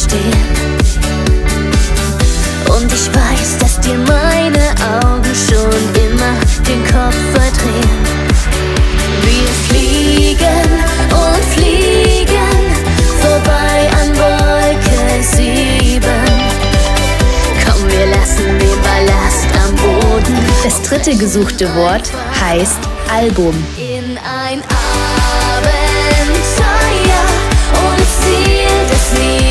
stehen. Und ich weiß, dass dir meine Augen schon immer den Kopf verdrehen. Wir fliegen und fliegen vorbei an Wolke 7. Komm, wir lassen den Ballast am Boden. Das dritte gesuchte Wort heißt Album. In ein Abenteuer und Ziel des Lebens.